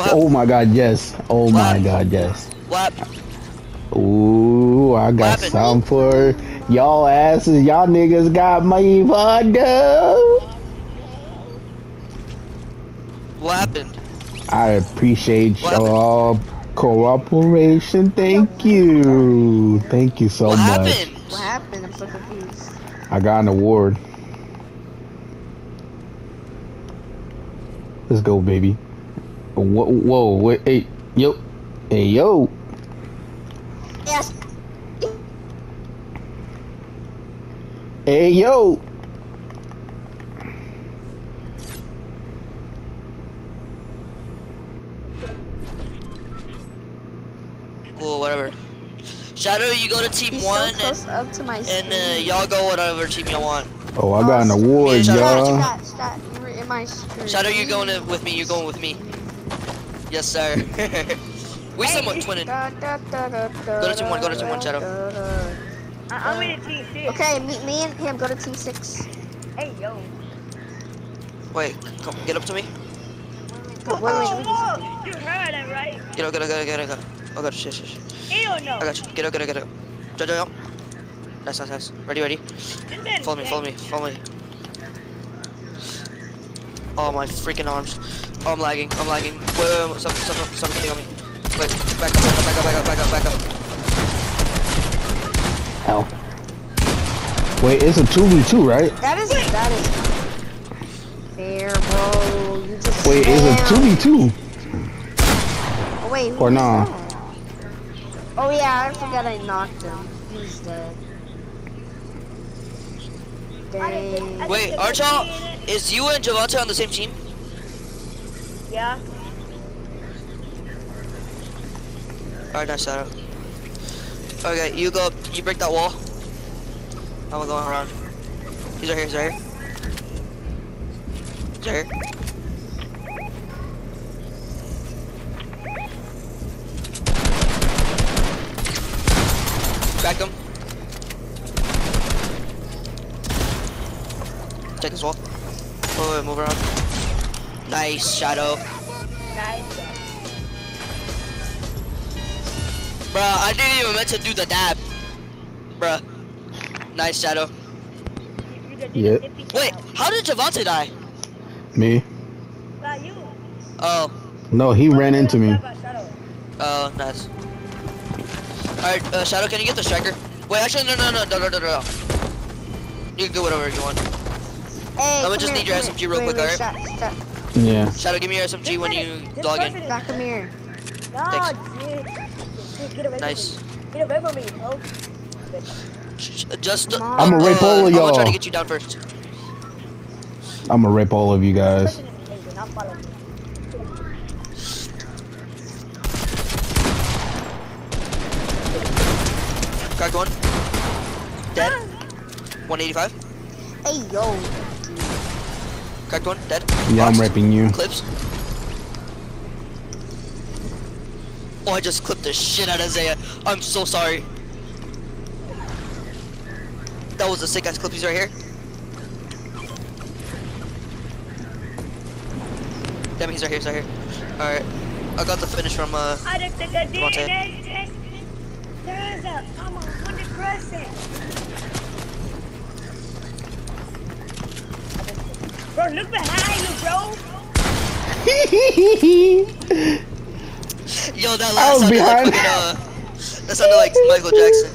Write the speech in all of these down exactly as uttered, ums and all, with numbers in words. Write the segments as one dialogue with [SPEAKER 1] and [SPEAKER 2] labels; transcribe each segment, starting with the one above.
[SPEAKER 1] What?
[SPEAKER 2] Oh my god, yes. Oh
[SPEAKER 1] What
[SPEAKER 2] my
[SPEAKER 1] happened?
[SPEAKER 2] god, yes.
[SPEAKER 1] What?
[SPEAKER 2] Ooh, I got
[SPEAKER 1] happened?
[SPEAKER 2] some for y'all asses. Y'all niggas got me fucked up.
[SPEAKER 1] What happened?
[SPEAKER 2] I appreciate
[SPEAKER 1] What happened?
[SPEAKER 2] y'all cooperation. Thank you. Thank you so
[SPEAKER 1] What
[SPEAKER 2] much.
[SPEAKER 1] happened?
[SPEAKER 3] What happened? I'm so confused.
[SPEAKER 2] I got an award. Let's go, baby. Whoa, whoa, wait, hey, yo, hey, yo.
[SPEAKER 3] Yes.
[SPEAKER 2] Hey, yo.
[SPEAKER 1] Cool, whatever. Shadow, you go to team
[SPEAKER 3] He's
[SPEAKER 1] one,
[SPEAKER 3] so close
[SPEAKER 1] and,
[SPEAKER 3] up to my
[SPEAKER 1] and uh,
[SPEAKER 3] screen.
[SPEAKER 1] y'all go whatever team y'all want.
[SPEAKER 2] Oh, I got an
[SPEAKER 3] Oh,
[SPEAKER 2] award,
[SPEAKER 1] Shadow,
[SPEAKER 2] y'all.
[SPEAKER 3] Stat, stat, you were in my screen.
[SPEAKER 1] Shadow, you going in with me? You going with me? Yes, sir. we somewhat twinning.
[SPEAKER 3] Da, da, da, da, da,
[SPEAKER 1] Go to team one, go to team one, Shadow.
[SPEAKER 3] da, da.
[SPEAKER 4] I- I'm in team six.
[SPEAKER 3] Okay, me, me and him go to team six.
[SPEAKER 4] Hey, yo.
[SPEAKER 1] Wait, come, get up to me.
[SPEAKER 3] Wait, wait,
[SPEAKER 4] Whoa,
[SPEAKER 3] wait.
[SPEAKER 4] whoa. You heard it, right?
[SPEAKER 1] Get up, get up, get up, get up, get up. Oh god, shit, shit, shit.
[SPEAKER 4] Hell no.
[SPEAKER 1] I got you. Get up, get up, get up. Jump, jump, jump. Nice, nice, nice. Ready, ready.
[SPEAKER 4] This man
[SPEAKER 1] Follow me,
[SPEAKER 4] is
[SPEAKER 1] follow me, follow me. Oh my freaking arms. Oh, I'm lagging, I'm lagging. Wait, wait, wait, something, something, something on me. Wait, back up, back up, back up, back up, back up, back up.
[SPEAKER 2] Hell. Wait, it's a two v two, right?
[SPEAKER 3] That is, that is fair, bro. You just
[SPEAKER 2] Wait, it's a two v two.
[SPEAKER 3] Oh, wait, who
[SPEAKER 2] Or
[SPEAKER 3] is
[SPEAKER 2] nah.
[SPEAKER 3] that? Oh yeah, I forgot I knocked him. He's dead. Dang.
[SPEAKER 1] Wait, aren't y'all, is you and Javante on the same team?
[SPEAKER 4] Yeah.
[SPEAKER 1] Alright, nice shadow. Okay, you go, you break that wall. I'm going around. He's right here, he's right here. He's right here. Crack him. Take this wall. Oh, wait, move around. Nice, Shadow.
[SPEAKER 4] Nice.
[SPEAKER 1] Bruh, I didn't even meant to do the dab. Bruh. Nice, Shadow.
[SPEAKER 4] You just
[SPEAKER 2] Yeah.
[SPEAKER 4] did a fifty
[SPEAKER 1] Wait,
[SPEAKER 4] shot.
[SPEAKER 1] how did Javante die?
[SPEAKER 2] Me?
[SPEAKER 4] Not you.
[SPEAKER 1] Oh,
[SPEAKER 2] No, he ran into me.
[SPEAKER 1] oh, nice. Alright, uh, Shadow, can you get the striker? Wait, actually, no, no, no, no, no, no, no. You can do whatever you want.
[SPEAKER 3] Hey,
[SPEAKER 1] I'ma
[SPEAKER 3] come
[SPEAKER 1] just
[SPEAKER 3] here,
[SPEAKER 1] need your
[SPEAKER 3] come
[SPEAKER 1] S M G
[SPEAKER 3] here.
[SPEAKER 1] real
[SPEAKER 3] Wait,
[SPEAKER 1] quick,
[SPEAKER 3] wait,
[SPEAKER 1] alright?
[SPEAKER 3] Stop, stop.
[SPEAKER 2] Yeah.
[SPEAKER 1] Shadow, give me your S M G when you log in.
[SPEAKER 3] Stop, come here.
[SPEAKER 4] No,
[SPEAKER 1] Thanks.
[SPEAKER 4] dude. Dude, get away
[SPEAKER 1] Nice.
[SPEAKER 4] from me. Get away from me, bro.
[SPEAKER 1] Sh- Just, uh,
[SPEAKER 3] Come
[SPEAKER 2] I'ma
[SPEAKER 3] on.
[SPEAKER 2] rape all of
[SPEAKER 1] I'm gonna try
[SPEAKER 2] y'all.
[SPEAKER 1] to get you down first.
[SPEAKER 2] I'm gonna rape all of you guys.
[SPEAKER 4] Hey, do not follow me.
[SPEAKER 1] Cracked one. Dead. one eighty-five.
[SPEAKER 3] Hey, yo.
[SPEAKER 1] Cracked one. Dead.
[SPEAKER 2] Yeah, I'm
[SPEAKER 1] Boxed.
[SPEAKER 2] raping you.
[SPEAKER 1] Clips. Oh, I just clipped the shit out of Zaya. I'm so sorry. That was a sick ass clip. He's right here. Damn, he's right here. He's right here. All right, I got the finish from uh.
[SPEAKER 4] I don't think I did
[SPEAKER 1] Devontae.
[SPEAKER 4] it. There's a, I'm a hundred percent. Bro, look behind you, bro.
[SPEAKER 1] Yo, that
[SPEAKER 2] I
[SPEAKER 1] last
[SPEAKER 2] was
[SPEAKER 1] sounded
[SPEAKER 2] behind.
[SPEAKER 1] like fucking, uh. That sounded like Michael Jackson.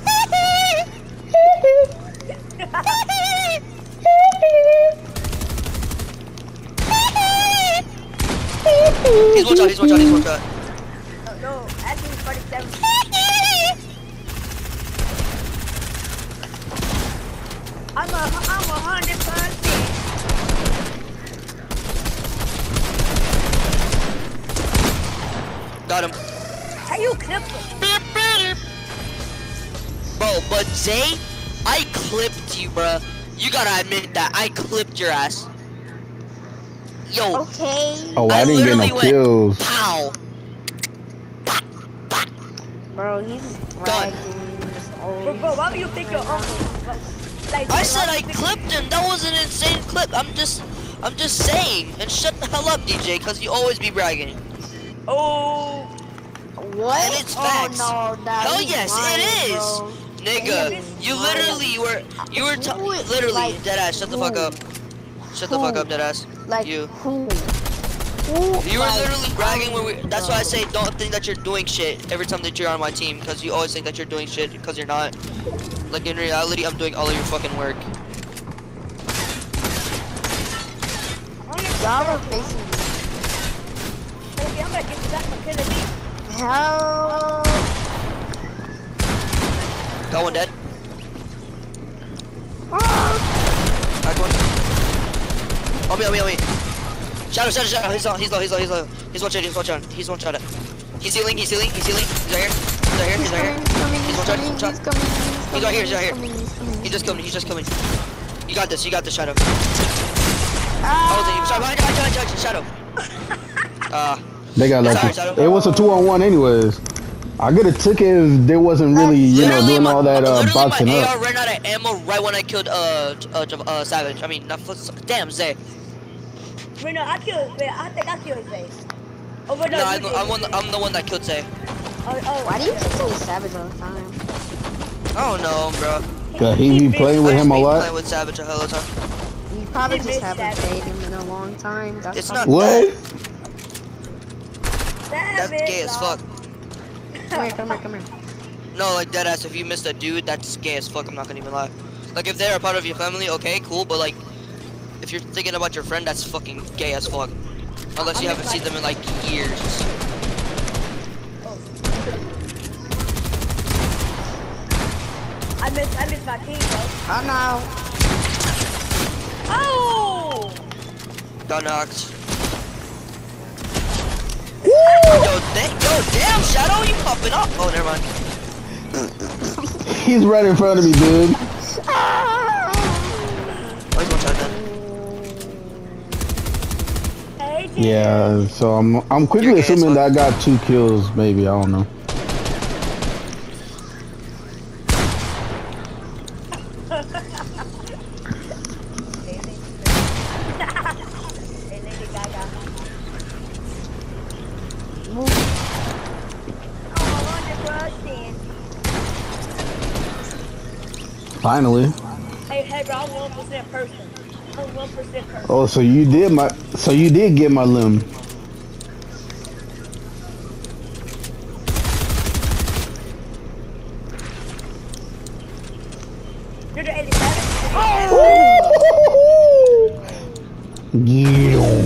[SPEAKER 1] He's one shot. He's one shot. He's one shot.
[SPEAKER 4] No, no, actually forty-seven. I'm a, I'm a hundred percent.
[SPEAKER 1] Got him.
[SPEAKER 4] How you clip it?
[SPEAKER 1] Bro, but Zay, I clipped you, bruh. You gotta admit that I clipped your ass. Yo,
[SPEAKER 3] Okay.
[SPEAKER 2] Oh, I,
[SPEAKER 1] I
[SPEAKER 2] didn't get
[SPEAKER 1] literally
[SPEAKER 2] no
[SPEAKER 1] went-
[SPEAKER 2] kills.
[SPEAKER 1] pow.
[SPEAKER 3] Bro, he's
[SPEAKER 1] Done.
[SPEAKER 3] bragging. Just
[SPEAKER 4] Bro,
[SPEAKER 3] always.
[SPEAKER 4] bro, why would you pick your uncle? Like,
[SPEAKER 1] I said I clipped him. That was an insane clip. I'm just, I'm just saying. And shut the hell up, D J, cause you always be bragging.
[SPEAKER 4] Oh.
[SPEAKER 3] What?
[SPEAKER 1] And it's
[SPEAKER 3] oh,
[SPEAKER 1] facts.
[SPEAKER 3] no, nah,
[SPEAKER 1] Hell
[SPEAKER 3] he's
[SPEAKER 1] yes,
[SPEAKER 3] lying,
[SPEAKER 1] it is.
[SPEAKER 3] bro.
[SPEAKER 1] Nigga,
[SPEAKER 3] He is
[SPEAKER 1] you
[SPEAKER 3] lying.
[SPEAKER 1] literally were, you were, t
[SPEAKER 3] Who-
[SPEAKER 1] literally,
[SPEAKER 3] like,
[SPEAKER 1] deadass, shut the fuck
[SPEAKER 3] who?
[SPEAKER 1] up. Shut the fuck
[SPEAKER 3] Who?
[SPEAKER 1] up, deadass.
[SPEAKER 3] Like,
[SPEAKER 1] You.
[SPEAKER 3] who? Who?
[SPEAKER 1] You were
[SPEAKER 3] Like,
[SPEAKER 1] literally bragging when we, that's why I
[SPEAKER 3] bro.
[SPEAKER 1] say don't think that you're doing shit every time that you're on my team, because you always think that you're doing shit, because you're not. Like, in reality, I'm doing all of your fucking work.
[SPEAKER 3] Y'all are facing me.
[SPEAKER 4] Okay, I'm gonna get you back for killing me.
[SPEAKER 3] Hell.
[SPEAKER 1] Got one dead.
[SPEAKER 3] Ah.
[SPEAKER 1] Back one. On me, on me, on me. Shadow, shadow, shadow. He's on, he's low, he's low, he's low. He's one shot, he's one shot. He's one shot. He's healing, he's healing, he's healing. He's right here. He's right here, he's right here.
[SPEAKER 3] He's coming,
[SPEAKER 1] He's
[SPEAKER 3] he's
[SPEAKER 1] one shot,
[SPEAKER 3] coming,
[SPEAKER 1] he's one
[SPEAKER 3] he's
[SPEAKER 1] shot.
[SPEAKER 3] coming, he's
[SPEAKER 1] He's right here, he's right here.
[SPEAKER 3] coming, he's coming,
[SPEAKER 1] He's just coming, he's just coming. You got this, you got this, Shadow.
[SPEAKER 3] Ah.
[SPEAKER 1] Oh, then you shot behind you, behind you, behind you, Shadow. Uh,
[SPEAKER 2] They got
[SPEAKER 1] Sorry,
[SPEAKER 2] lucky.
[SPEAKER 1] Shadow.
[SPEAKER 2] It was a two on one anyways. I could have took it if they wasn't really, you know,
[SPEAKER 1] literally
[SPEAKER 2] doing
[SPEAKER 1] my,
[SPEAKER 2] all that uh,
[SPEAKER 1] literally
[SPEAKER 2] boxing
[SPEAKER 1] my A R
[SPEAKER 2] up.
[SPEAKER 1] ran out of ammo right when I killed uh, uh, uh Savage. I mean, not damn Zay.
[SPEAKER 4] Wait, no, I killed. Wait, I think I killed Zay. Oh, but no,
[SPEAKER 1] No,
[SPEAKER 4] you
[SPEAKER 1] I'm,
[SPEAKER 4] did,
[SPEAKER 1] I'm,
[SPEAKER 4] you
[SPEAKER 1] one,
[SPEAKER 4] did.
[SPEAKER 1] I'm the one that killed Zay.
[SPEAKER 4] Oh, oh,
[SPEAKER 3] Why do you keep saying Savage all the time?
[SPEAKER 1] I don't know, bro.
[SPEAKER 2] Yeah, he be playing with
[SPEAKER 1] I just
[SPEAKER 2] him a
[SPEAKER 1] be
[SPEAKER 2] lot.
[SPEAKER 1] playing with Savage a hell of a time.
[SPEAKER 3] You probably
[SPEAKER 4] He
[SPEAKER 3] just
[SPEAKER 4] missed
[SPEAKER 3] haven't
[SPEAKER 4] that.
[SPEAKER 3] played him in a long time. That's
[SPEAKER 1] It's
[SPEAKER 3] probably-
[SPEAKER 1] not
[SPEAKER 2] What?
[SPEAKER 1] That's gay as fuck.
[SPEAKER 3] Come here, come here, come here.
[SPEAKER 1] No, like deadass. If you missed a dude, that's gay as fuck. I'm not gonna even lie. Like if they're a part of your family, okay, cool. But like, if you're thinking about your friend, that's fucking gay as fuck. Unless you haven't seen them in like years.
[SPEAKER 4] I missed, I missed my king, bro.
[SPEAKER 3] Oh no.
[SPEAKER 4] Oh!
[SPEAKER 1] Got knocked. Yo, da yo, damn, Shadow, you popping up? Oh, never mind.
[SPEAKER 2] He's right in front of me, dude.
[SPEAKER 1] Oh, he's one shot then.
[SPEAKER 4] Hey, Jim.
[SPEAKER 2] Yeah, so I'm I'm quickly
[SPEAKER 1] You're gay as
[SPEAKER 2] assuming
[SPEAKER 1] fuck.
[SPEAKER 2] that I got two kills, maybe. I don't know.
[SPEAKER 4] Hey, Lady Gaga.
[SPEAKER 3] Move.
[SPEAKER 4] Oh, I wonder what then.
[SPEAKER 2] Finally.
[SPEAKER 4] Hey, hey, bro, I'm one percent person. I'm one percent person.
[SPEAKER 2] Oh, so you did my so you did get my limb.
[SPEAKER 4] You're the eighty-seven?
[SPEAKER 2] Yeah.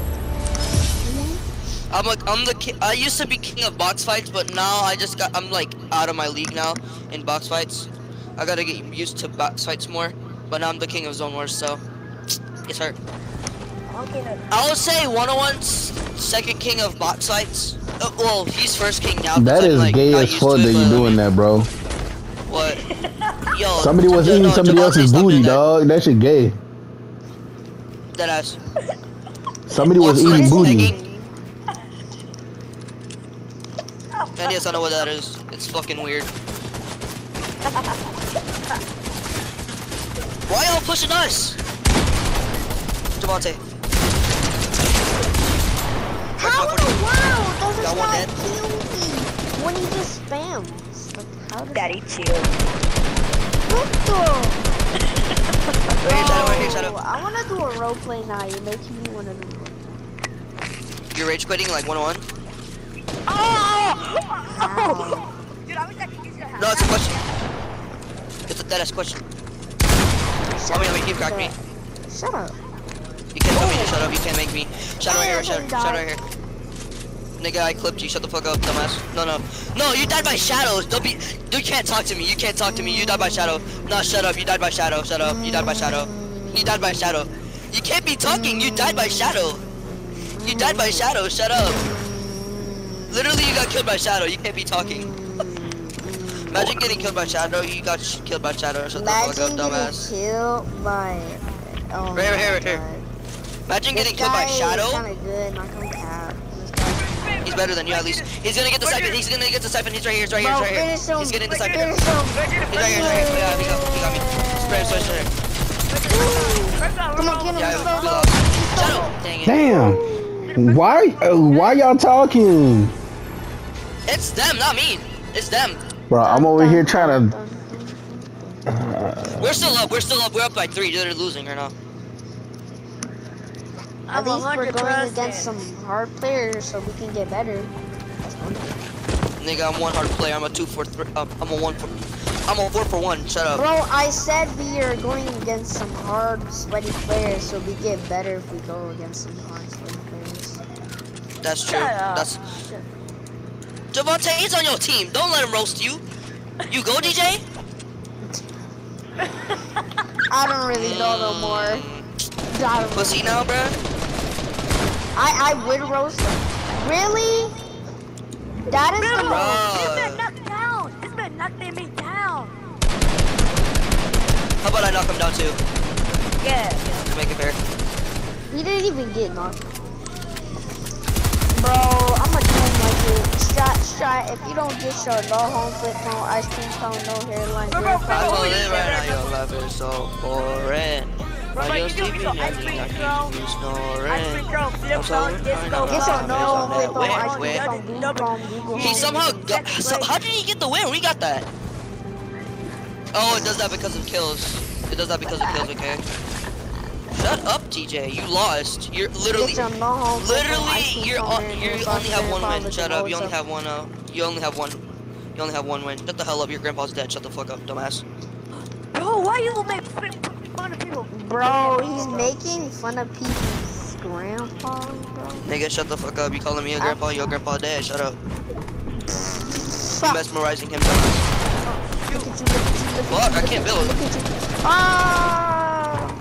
[SPEAKER 1] I'm like, I'm the ki I used to be king of box fights, but now I just got, I'm like out of my league now in box fights. I gotta get used to box fights more, but now I'm the king of zone wars, so it's hurt.
[SPEAKER 4] Okay, no.
[SPEAKER 1] I would say one oh one's second king of box fights. Uh, well, he's first king now. 'cause
[SPEAKER 2] That
[SPEAKER 1] I'm,
[SPEAKER 2] is
[SPEAKER 1] like,
[SPEAKER 2] gay
[SPEAKER 1] not
[SPEAKER 2] as
[SPEAKER 1] used
[SPEAKER 2] fuck
[SPEAKER 1] to it,
[SPEAKER 2] that
[SPEAKER 1] but,
[SPEAKER 2] you
[SPEAKER 1] I
[SPEAKER 2] doing
[SPEAKER 1] mean,
[SPEAKER 2] that, bro.
[SPEAKER 1] What? Yo,
[SPEAKER 2] Somebody was
[SPEAKER 1] no,
[SPEAKER 2] eating
[SPEAKER 1] no,
[SPEAKER 2] somebody
[SPEAKER 1] Javante,
[SPEAKER 2] else's
[SPEAKER 1] stop
[SPEAKER 2] booty,
[SPEAKER 1] doing that.
[SPEAKER 2] dog. That shit gay.
[SPEAKER 1] Deadass.
[SPEAKER 2] Somebody was
[SPEAKER 1] Also,
[SPEAKER 2] eating
[SPEAKER 1] it's
[SPEAKER 2] booty.
[SPEAKER 1] tagging. And yes, I know what that is. It's fucking weird. Why y'all pushing us? Javante.
[SPEAKER 3] How in the world does this
[SPEAKER 1] Got one
[SPEAKER 3] guy
[SPEAKER 1] dead.
[SPEAKER 3] kill me when he just spams? Like, how does
[SPEAKER 4] Daddy, chill.
[SPEAKER 3] What the?
[SPEAKER 1] Right here, Shadow, right here, Shadow.
[SPEAKER 3] Bro, I wanna do a roleplay now. You're making me wanna do one.
[SPEAKER 1] You're rage quitting like one oh one?
[SPEAKER 4] Oh!
[SPEAKER 3] Ow.
[SPEAKER 4] Dude, I wish I could get you a house.
[SPEAKER 1] No, it's a question. It's a deadass question. I mean, I mean, you cracked me.
[SPEAKER 3] Shut up.
[SPEAKER 1] You can't tell me to shut up, you can't make me. Shadow right here, Shadow, Shadow right here. Nigga, I clipped you, shut the fuck up, dumbass. No, no. No, you died by shadows. Don't be, you can't talk to me, you can't talk to me, you died by shadow. No, shut up, you died by shadow, shut up, you died by shadow. You died by shadow. You can't be talking, you died by shadow. You died by shadow, shut up. Literally, you got killed by shadow, you can't be talking. Imagine getting killed by shadow, you got sh killed by shadow, shut the fuck up,
[SPEAKER 3] Imagine
[SPEAKER 1] dumbass.
[SPEAKER 3] getting killed by. Oh
[SPEAKER 1] Right here, right here, right
[SPEAKER 3] my
[SPEAKER 1] here.
[SPEAKER 3] God.
[SPEAKER 1] Imagine
[SPEAKER 3] This
[SPEAKER 1] getting killed by
[SPEAKER 3] guy
[SPEAKER 1] shadow.
[SPEAKER 3] is kinda good, not gonna cap. This guy's-
[SPEAKER 1] He's better than you at least. He's gonna get the siphon, he's gonna get the siphon, he's right here, he's right here,
[SPEAKER 3] Bro,
[SPEAKER 1] he's right here.
[SPEAKER 3] finish him.
[SPEAKER 1] He's getting the siphon.
[SPEAKER 3] Finish
[SPEAKER 1] He's
[SPEAKER 3] him.
[SPEAKER 1] right here, he's right here. Yeah, he got, he got me. Spray him, spray him, spray him.
[SPEAKER 3] Come on, get him.
[SPEAKER 1] Yeah,
[SPEAKER 3] He's
[SPEAKER 1] we
[SPEAKER 3] so
[SPEAKER 1] lost.
[SPEAKER 3] low. He's so
[SPEAKER 1] Shadow!
[SPEAKER 3] low.
[SPEAKER 1] Dang it.
[SPEAKER 2] Damn. Why? Uh, why y'all talking?
[SPEAKER 1] It's them, not me. It's them.
[SPEAKER 2] Bro, I'm over here trying to.
[SPEAKER 1] We're still up. We're still up. We're up by three. They're losing right now.
[SPEAKER 3] At
[SPEAKER 4] I'm
[SPEAKER 3] least we're going
[SPEAKER 4] one hundred percent.
[SPEAKER 3] against some hard players so we can get better. That's one thing.
[SPEAKER 1] Nigga, I'm one hard player. I'm a two for three. Um, I'm a one for. I'm a four for one. Shut up.
[SPEAKER 3] Bro, I said we are going against some hard, sweaty players so we get better if we go against some hard, sweaty players.
[SPEAKER 1] That's true.
[SPEAKER 4] Shut up.
[SPEAKER 1] That's. Javante, he's on your team. Don't let him roast you. You go, D J.
[SPEAKER 3] I don't really know no more.
[SPEAKER 1] Mm,
[SPEAKER 3] I don't
[SPEAKER 1] Pussy
[SPEAKER 3] really
[SPEAKER 1] now, bruh.
[SPEAKER 3] I, I would roast him. Really? That is the
[SPEAKER 4] Bro,
[SPEAKER 3] most.
[SPEAKER 4] this man knocked down. This man knocked me down.
[SPEAKER 1] How about I knock him down too?
[SPEAKER 4] Yeah.
[SPEAKER 1] To make it fair.
[SPEAKER 3] He didn't even get knocked. Bro, I'm gonna do him like this. Strat, strat, if you don't get your no home flip, no ice cream cone, no hairline,
[SPEAKER 4] Bro,
[SPEAKER 3] you're
[SPEAKER 4] bro,
[SPEAKER 1] I
[SPEAKER 3] fine.
[SPEAKER 4] bro.
[SPEAKER 1] told it right now, your life is so boring.
[SPEAKER 4] Bro,
[SPEAKER 1] While
[SPEAKER 4] you
[SPEAKER 1] you're
[SPEAKER 4] do me
[SPEAKER 1] sleeping,
[SPEAKER 4] so
[SPEAKER 1] I
[SPEAKER 4] ice
[SPEAKER 1] think
[SPEAKER 4] cream
[SPEAKER 1] I can
[SPEAKER 4] cone.
[SPEAKER 1] keep you
[SPEAKER 4] Ice
[SPEAKER 1] snoring.
[SPEAKER 4] cream cone, flip
[SPEAKER 1] I'm so
[SPEAKER 4] phone,
[SPEAKER 1] fine,
[SPEAKER 4] disco
[SPEAKER 1] I'm
[SPEAKER 3] Get your
[SPEAKER 1] fine,
[SPEAKER 3] no
[SPEAKER 1] I'm
[SPEAKER 3] home
[SPEAKER 1] fine,
[SPEAKER 3] flip, no
[SPEAKER 1] wait,
[SPEAKER 3] ice cream
[SPEAKER 1] wait.
[SPEAKER 3] cone, Google Chrome, Google
[SPEAKER 1] He
[SPEAKER 3] Home.
[SPEAKER 1] somehow got. So, how did he get the win? We got that. Oh, it does that because of kills. It does that because of kills, okay? Shut up, T J. You lost. You're literally.
[SPEAKER 3] Get your no home flip, no
[SPEAKER 1] Literally,
[SPEAKER 3] ice cream
[SPEAKER 1] you're
[SPEAKER 3] cone,
[SPEAKER 1] on,
[SPEAKER 3] and
[SPEAKER 1] you
[SPEAKER 3] your
[SPEAKER 1] only have one
[SPEAKER 3] grandfather
[SPEAKER 1] win. Shut
[SPEAKER 3] can
[SPEAKER 1] up. You
[SPEAKER 3] always
[SPEAKER 1] only have one. Uh, you only have one. You only have one win. Shut the hell up. Your grandpa's dead. Shut the fuck up, dumbass.
[SPEAKER 4] Bro, why you make fun of people?
[SPEAKER 3] Bro, he's making fun of people's grandpa, bro.
[SPEAKER 1] Nigga, shut the fuck up. You calling me a grandpa? Your grandpa dead. Shut up.
[SPEAKER 3] Fuck.
[SPEAKER 1] Mesmerizing him, dumbass.
[SPEAKER 3] Look at you, look at you, look
[SPEAKER 1] Fuck,
[SPEAKER 3] at you,
[SPEAKER 1] I can't build.
[SPEAKER 3] look at you. Ah!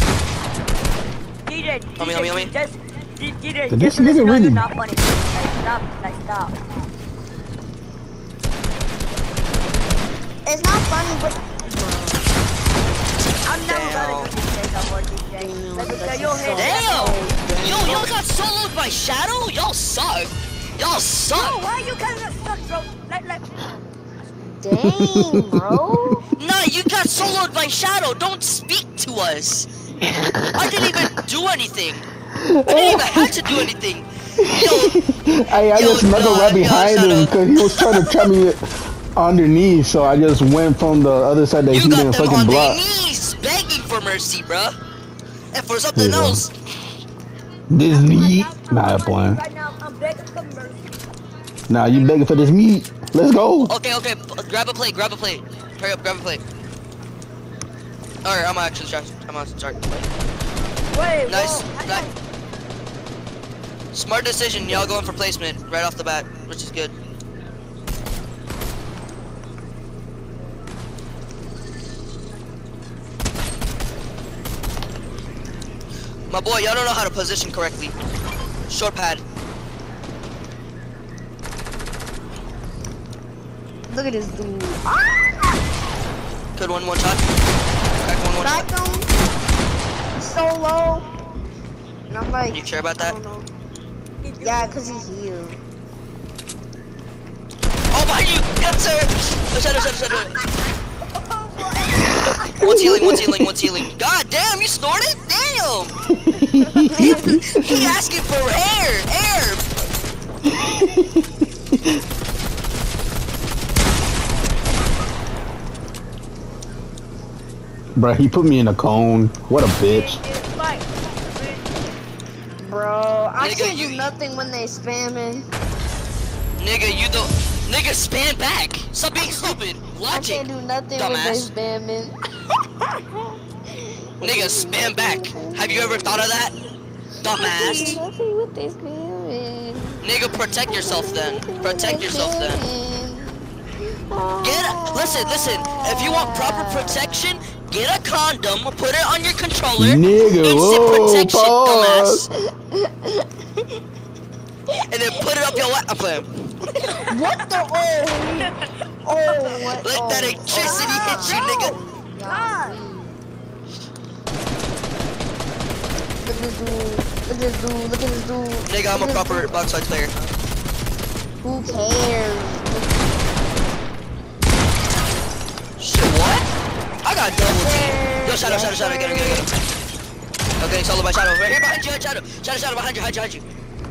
[SPEAKER 4] D J,
[SPEAKER 1] Homie, homie, homie.
[SPEAKER 4] just, D J,
[SPEAKER 2] Did
[SPEAKER 4] just
[SPEAKER 2] this nigga
[SPEAKER 4] no,
[SPEAKER 2] really-
[SPEAKER 4] you're not funny. Like, stop, like, stop.
[SPEAKER 3] It's not funny, but
[SPEAKER 4] I'm never gonna do this no more, D J. Let me tell you, hit
[SPEAKER 1] Damn! Yo, y'all got soloed by Shadow? Y'all suck. Y'all
[SPEAKER 4] Bro,
[SPEAKER 1] suck.
[SPEAKER 4] why you kind of suck, bro? Like, like,
[SPEAKER 3] dang, bro.
[SPEAKER 1] Nah, you got soloed by Shadow. Don't speak to us. I didn't even do anything. I didn't even have to do anything. Yo,
[SPEAKER 2] Hey, I
[SPEAKER 1] Yo,
[SPEAKER 2] just snuggled
[SPEAKER 1] no,
[SPEAKER 2] right
[SPEAKER 1] yo,
[SPEAKER 2] behind
[SPEAKER 1] shut
[SPEAKER 2] him
[SPEAKER 1] up.
[SPEAKER 2] because he was trying to trap me underneath, so I just went from the other side that
[SPEAKER 1] you
[SPEAKER 2] he
[SPEAKER 1] got
[SPEAKER 2] didn't
[SPEAKER 1] them
[SPEAKER 2] fucking
[SPEAKER 1] on their
[SPEAKER 2] block.
[SPEAKER 1] knees begging for mercy, bruh. And for something
[SPEAKER 2] Yeah.
[SPEAKER 1] else,
[SPEAKER 2] This meat?
[SPEAKER 4] right
[SPEAKER 2] Nah,
[SPEAKER 4] now,
[SPEAKER 2] playing.
[SPEAKER 4] right now, I'm begging for mercy.
[SPEAKER 2] Nah, you begging for this meat? Let's go.
[SPEAKER 1] okay, okay, grab a plate, grab a plate. Hurry up, grab a plate. Alright, I'm gonna actually start. I'm gonna start.
[SPEAKER 4] Wait,
[SPEAKER 1] Nice.
[SPEAKER 4] whoa, I
[SPEAKER 1] Nice.
[SPEAKER 4] don't-
[SPEAKER 1] Smart decision. Y'all going for placement right off the bat, which is good. My boy, y'all don't know how to position correctly. Short pad.
[SPEAKER 3] Look at this dude.
[SPEAKER 1] Good one, one shot. Crack one, one
[SPEAKER 3] Back
[SPEAKER 1] shot.
[SPEAKER 3] him. So low. And I'm like,
[SPEAKER 1] You sure about
[SPEAKER 3] I
[SPEAKER 1] that?
[SPEAKER 3] don't know. Yeah, cause he's healed.
[SPEAKER 1] Oh, behind you! Yes, sir! Oh, shadow, shadow, shadow. One's healing, one's healing, one's healing. God damn, you snorted? Damn! he, he asking for air! Air!
[SPEAKER 2] Bro, he put me in a cone. What a bitch.
[SPEAKER 4] It's fine.
[SPEAKER 3] Bro, I
[SPEAKER 1] Nigga,
[SPEAKER 3] can't
[SPEAKER 1] you-
[SPEAKER 3] do nothing when they spamming.
[SPEAKER 1] Nigga, you don't. Nigga, spam back! Stop being stupid!
[SPEAKER 3] I
[SPEAKER 1] Logic!
[SPEAKER 3] can't do nothing
[SPEAKER 1] dumbass.
[SPEAKER 3] when they spamming.
[SPEAKER 1] Nigga, spam back! Have you ever thought of that?
[SPEAKER 3] I can't do
[SPEAKER 1] Dumbass!
[SPEAKER 3] nothing when they spamming.
[SPEAKER 1] Nigga, protect yourself then. Protect yourself then. Get a, listen, listen. If you want proper protection, get a condom, put it on your controller.
[SPEAKER 2] Nigga,
[SPEAKER 1] instant
[SPEAKER 2] whoa,
[SPEAKER 1] protection,
[SPEAKER 2] pause.
[SPEAKER 1] dumbass. And then put it up your wa- I'm playing.
[SPEAKER 3] What the? Oh, oh, what?
[SPEAKER 1] Let
[SPEAKER 3] oh,
[SPEAKER 1] that electricity
[SPEAKER 3] oh,
[SPEAKER 1] hit you, nigga.
[SPEAKER 3] God. Look at this dude. Look at this dude. Look at this dude.
[SPEAKER 1] Nigga, I'm
[SPEAKER 3] Look
[SPEAKER 1] a
[SPEAKER 3] at
[SPEAKER 1] proper
[SPEAKER 3] this
[SPEAKER 1] box fight player.
[SPEAKER 3] dude. Who cares?
[SPEAKER 1] Shit, what? I got double team. Yo, shadow, shadow, shadow, get him, get him, get him. Okay, solo by shadow. Right here behind you, shadow. Shadow, shadow, behind you, behind you, behind you.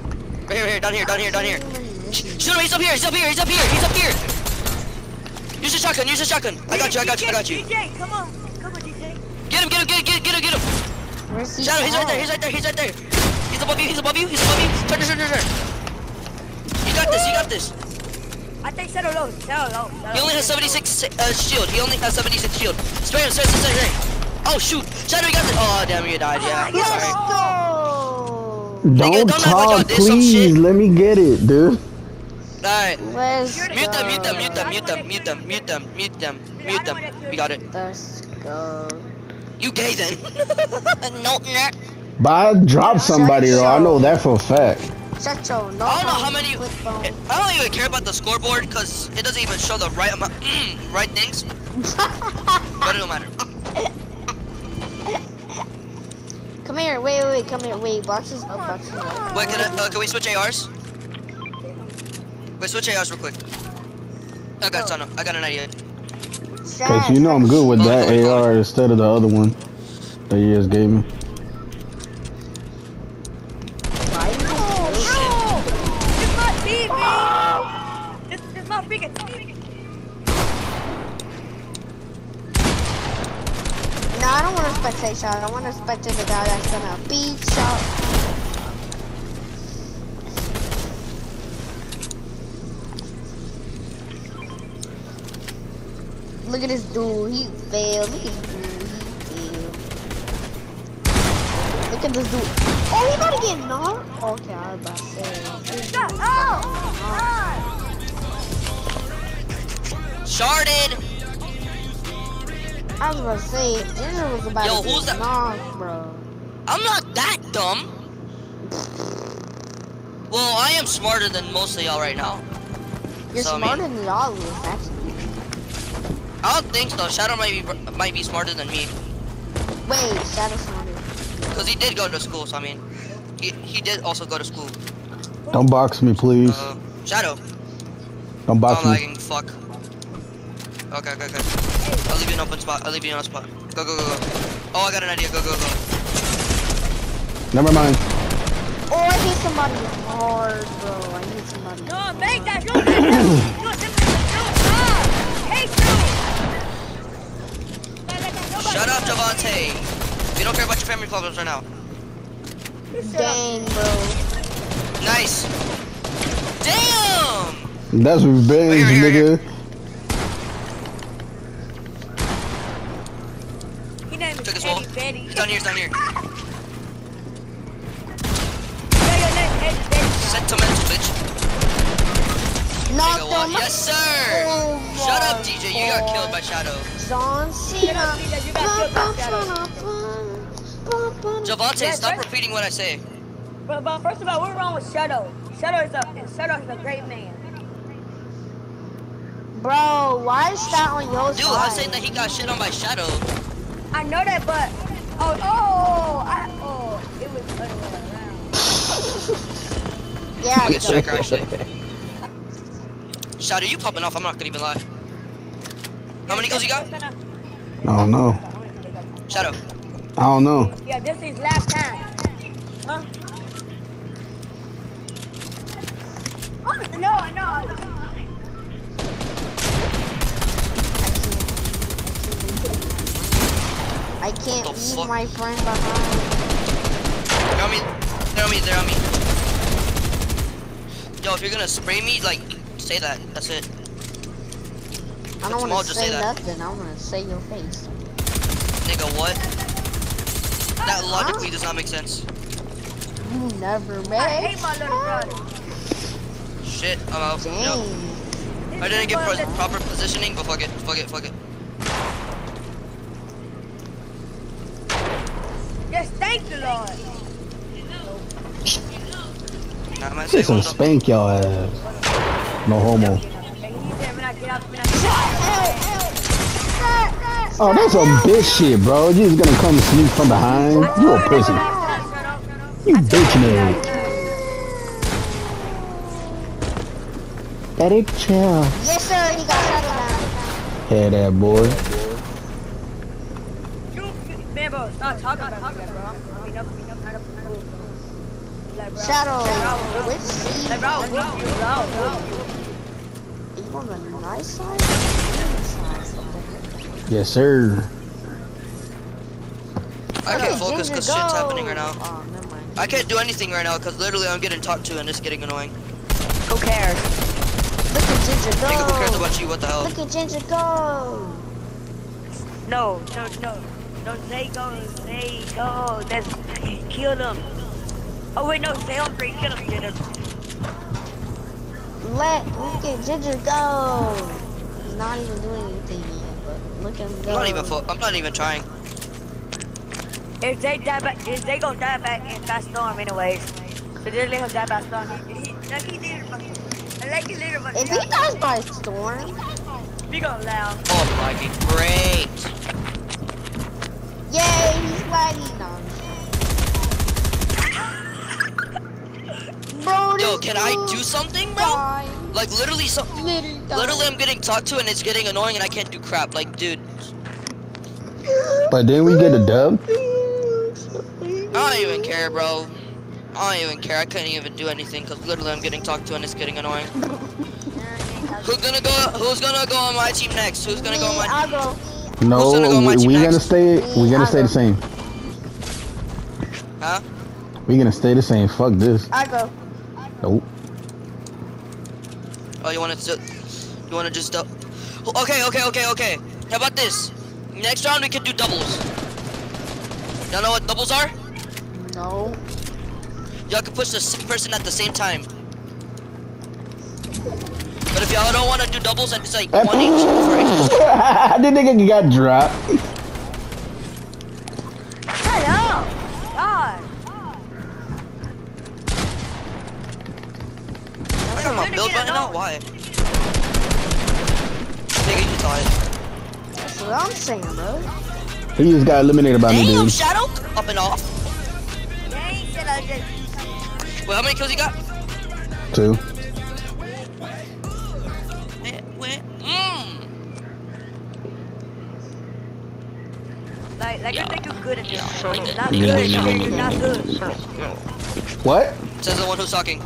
[SPEAKER 1] Right here, right here, down here, down here, down here. Shoot him, he's up here, he's up here, he's up here, he's up here. Use the shotgun, use the shotgun. I got you, I got you, I got you.
[SPEAKER 4] D J, come on, come on, D J.
[SPEAKER 1] Get him, get him, get him, get him, get him, get him.
[SPEAKER 3] Where's he
[SPEAKER 1] Shadow, he's right
[SPEAKER 3] at?
[SPEAKER 1] there, he's right there, he's right there. He's above you, he's above you, he's above you. Turn, turn, turn, turn. You got this, you got this.
[SPEAKER 4] I think Shadow low, Shadow low. Shadow
[SPEAKER 1] He only has seventy-six uh, shield. He only has seventy-six shield. Spray him, spray him, spray him, spray him. Oh shoot! Shadow, you got this. Oh damn, you died. Yeah.
[SPEAKER 3] Let's
[SPEAKER 1] Sorry.
[SPEAKER 3] go!
[SPEAKER 1] Nigga,
[SPEAKER 2] Don't
[SPEAKER 1] don't act like y'all
[SPEAKER 2] talk,
[SPEAKER 1] did some
[SPEAKER 2] please.
[SPEAKER 1] shit.
[SPEAKER 2] Let me get it, dude.
[SPEAKER 1] Alright.
[SPEAKER 3] Let's
[SPEAKER 1] Mute them, mute them,
[SPEAKER 3] go.
[SPEAKER 1] mute them, mute them, mute them, mute them, mute them, mute them. We got it.
[SPEAKER 3] Let's go.
[SPEAKER 1] You gay then? No, nah.
[SPEAKER 2] But I dropped somebody, though. I know that for a fact.
[SPEAKER 3] Shut your no
[SPEAKER 1] I don't know how many.
[SPEAKER 3] flip phone.
[SPEAKER 1] I don't even care about the scoreboard because it doesn't even show the right amount, right things. But it don't matter.
[SPEAKER 3] Come here, wait, wait, wait, come here, wait, boxes up, boxes up.
[SPEAKER 1] Wait, can I, uh, can we switch A Rs? Wait, switch A Rs real quick. I got son. I got an idea.
[SPEAKER 2] Cause you know I'm good with that A R instead of the other one that you just gave me.
[SPEAKER 4] It's my T V! It's, it's my freaking T V!
[SPEAKER 3] No, I don't want to spectate shot. I want to spectate the guy that's gonna beat shot. Look at this dude. He failed. Look at this dude. He failed. Look at this dude. Oh, he about to get knocked? Okay, I was about to say.
[SPEAKER 4] Shut up!
[SPEAKER 1] Sharded.
[SPEAKER 3] I was about to say, Andrew was about
[SPEAKER 1] Yo,
[SPEAKER 3] to
[SPEAKER 1] who's
[SPEAKER 3] get
[SPEAKER 1] that?
[SPEAKER 3] knocked, bro.
[SPEAKER 1] I'm not that dumb. Well, I am smarter than most of y'all right now.
[SPEAKER 3] You're
[SPEAKER 1] So, I
[SPEAKER 3] smarter
[SPEAKER 1] mean-
[SPEAKER 3] than all of us, actually.
[SPEAKER 1] I don't think so. Shadow might be might be smarter than me,
[SPEAKER 3] Wait, Shadow smarter.
[SPEAKER 1] cause he did go to school. So I mean, he he did also go to school.
[SPEAKER 2] Don't box me, please.
[SPEAKER 1] Uh, Shadow.
[SPEAKER 2] Don't box
[SPEAKER 1] I'm
[SPEAKER 2] me.
[SPEAKER 1] lagging. Fuck. Okay, okay, okay. I'll leave you in an open spot. I'll leave you in a spot. Go, go, go, go. Oh, I got an idea. Go, go, go.
[SPEAKER 2] Never mind.
[SPEAKER 3] Oh, I need somebody hard, bro. I need somebody.
[SPEAKER 4] No, make that! Don't make that! Do it, do it, Hey,
[SPEAKER 1] Shut up, Javante. We don't care about your family problems right now.
[SPEAKER 3] Dang, bro.
[SPEAKER 1] Nice. Damn.
[SPEAKER 2] That's revenge,
[SPEAKER 1] Here, here, here.
[SPEAKER 2] nigga.
[SPEAKER 4] He named
[SPEAKER 1] Took
[SPEAKER 4] is
[SPEAKER 1] his wall.
[SPEAKER 4] Eddie Betty.
[SPEAKER 1] It's down here. It's down here.
[SPEAKER 4] Yeah, your name is Eddie Betty.
[SPEAKER 1] Sentimental bitch.
[SPEAKER 3] Knock
[SPEAKER 1] Nigga, what?
[SPEAKER 3] them.
[SPEAKER 1] Yes, sir.
[SPEAKER 3] Oh
[SPEAKER 1] Shut
[SPEAKER 3] my
[SPEAKER 1] up, D J. You got killed by Shadow.
[SPEAKER 3] John Cena.
[SPEAKER 4] You got killed by Shadow.
[SPEAKER 1] Javante,
[SPEAKER 4] Yes,
[SPEAKER 1] stop
[SPEAKER 4] right?
[SPEAKER 1] repeating what I say.
[SPEAKER 4] But, but first of all, what's wrong with Shadow? Shadow is a Shadow is a great man.
[SPEAKER 3] Bro, why is that on your
[SPEAKER 1] Dude,
[SPEAKER 3] side?
[SPEAKER 1] I'm saying that he got shit on by Shadow.
[SPEAKER 4] I know that, but oh oh I oh it was the other way around.
[SPEAKER 3] Yeah,
[SPEAKER 1] I'll get
[SPEAKER 3] so-
[SPEAKER 1] striker actually. Shadow, you popping off. I'm not gonna even lie. How many kills you got?
[SPEAKER 2] I don't know.
[SPEAKER 1] Shadow.
[SPEAKER 2] I don't know.
[SPEAKER 4] Yeah, this is last time. Huh? Oh, no, no.
[SPEAKER 3] I can't
[SPEAKER 1] What the
[SPEAKER 3] leave
[SPEAKER 1] fuck?
[SPEAKER 3] my friend behind.
[SPEAKER 1] They're on me. They're on me. They're on me. Yo, if you're gonna spray me, like, say that. That's it.
[SPEAKER 3] I don't
[SPEAKER 1] Small,
[SPEAKER 3] want to
[SPEAKER 1] just
[SPEAKER 3] say
[SPEAKER 1] say that.
[SPEAKER 3] nothing. I want to say your face.
[SPEAKER 1] Nigga, what? That logically does not make sense.
[SPEAKER 3] You never
[SPEAKER 4] I
[SPEAKER 3] met.
[SPEAKER 4] hate my little brother.
[SPEAKER 1] Shit, I'm out.
[SPEAKER 3] Dang.
[SPEAKER 1] Yep. I didn't get pro proper positioning, but fuck it. Fuck it. Fuck it.
[SPEAKER 4] Yes, thank the Lord.
[SPEAKER 1] Nah, I'm gonna say
[SPEAKER 2] Say some
[SPEAKER 1] hold up.
[SPEAKER 2] spank y'all ass. No homo.
[SPEAKER 4] And he said when I get out, when I get out.
[SPEAKER 2] Oh, that's some bitch shit, bro. You just gonna come sneak from behind? You a pussy. You bitch nigga. Daddy chill.
[SPEAKER 3] Yes, sir. He got shot down.
[SPEAKER 2] Hey, that boy.
[SPEAKER 4] You, man, bro, stop talking about me, bro. I mean, up, up, up, up. Like, bro.
[SPEAKER 3] Shadow,
[SPEAKER 4] Like,
[SPEAKER 3] which seed?
[SPEAKER 4] Like, bro, whoop you, bro.
[SPEAKER 3] Are you on the nice side? Nice side. Okay.
[SPEAKER 2] Yes, sir.
[SPEAKER 1] I can't
[SPEAKER 3] Okay,
[SPEAKER 1] focus
[SPEAKER 3] Ginger,
[SPEAKER 1] because shit's
[SPEAKER 3] go.
[SPEAKER 1] happening right now.
[SPEAKER 3] Oh, never mind.
[SPEAKER 1] I can't do anything right now because literally I'm getting talked to and it's getting annoying.
[SPEAKER 4] Who cares?
[SPEAKER 3] Look at Ginger go.
[SPEAKER 1] Nigga, who cares about you? What the hell?
[SPEAKER 3] Look at Ginger go.
[SPEAKER 4] No, no, no. No, they go, they go. Let's kill them. Oh, wait, no, stay on three. Kill them, Ginger.
[SPEAKER 3] Let look at Ginger go. He's not even doing anything yet, but look at him
[SPEAKER 1] I'm
[SPEAKER 3] go.
[SPEAKER 1] not even. Fo I'm not even trying.
[SPEAKER 4] If they die back, if they gonna die back in that storm anyways. So just let him die by storm. He, he, like he did it, like he did it,
[SPEAKER 3] If he dies by storm,
[SPEAKER 4] we gonna allow.
[SPEAKER 1] Oh my god, great.
[SPEAKER 3] yay, he's laggy. No, bro,
[SPEAKER 1] Yo,
[SPEAKER 3] this
[SPEAKER 1] can I
[SPEAKER 3] dude
[SPEAKER 1] do something, bro?
[SPEAKER 3] died.
[SPEAKER 1] Like literally, so
[SPEAKER 3] Literally died.
[SPEAKER 1] literally, I'm getting talked to and it's getting annoying and I can't do crap. Like, dude,
[SPEAKER 2] But then we get a dub.
[SPEAKER 1] I don't even care, bro. I don't even care. I couldn't even do anything because literally I'm getting talked to and it's getting annoying. Who's gonna go? Who's gonna go on my team next? Who's gonna go on
[SPEAKER 3] Me,
[SPEAKER 1] my?
[SPEAKER 3] I'll go.
[SPEAKER 2] No,
[SPEAKER 1] Who's gonna go on my
[SPEAKER 2] we,
[SPEAKER 1] team
[SPEAKER 2] we gonna
[SPEAKER 1] next?
[SPEAKER 2] stay. We gonna
[SPEAKER 3] I'll
[SPEAKER 2] stay
[SPEAKER 3] go.
[SPEAKER 2] the same.
[SPEAKER 1] Huh?
[SPEAKER 2] We gonna stay the same. Fuck this.
[SPEAKER 3] I go.
[SPEAKER 2] Nope.
[SPEAKER 1] Oh, you wanna just? You wanna just? Uh, okay, okay, okay, okay. How about this? Next round we can do doubles. Y'all know what doubles are?
[SPEAKER 3] No.
[SPEAKER 1] Y'all can push the same person at the same time. But if y'all don't want to do doubles, and it's like one each for each.
[SPEAKER 2] The nigga got dropped.
[SPEAKER 4] Shut up! God!
[SPEAKER 1] I got my build right now. Why? Nigga, you tired.
[SPEAKER 3] That's what I'm saying, bro.
[SPEAKER 2] He just got eliminated by me,
[SPEAKER 1] Damn,
[SPEAKER 2] dude.
[SPEAKER 1] Shadow, up and off.
[SPEAKER 4] Dang, shit, I just...
[SPEAKER 1] Wait, how many kills you got?
[SPEAKER 2] Two.
[SPEAKER 1] Mmm.
[SPEAKER 4] Like, like, you think you're good at this.
[SPEAKER 1] Yeah.
[SPEAKER 4] Not good,
[SPEAKER 2] Yeah.
[SPEAKER 4] you're not good.
[SPEAKER 2] What?
[SPEAKER 1] Says the one who's talking.